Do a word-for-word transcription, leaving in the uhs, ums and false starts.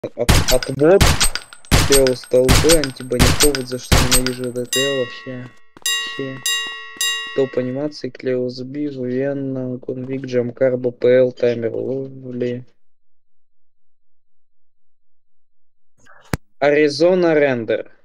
От, отвод, Клео столбы, антибанни-повод, за что ненавижу ДТЛ вообще. Вообще. Топ анимации, Клео Сби, Венна, Конвик, Джамкар, БПЛ, Таймер, Ловли. Аризона Рендер.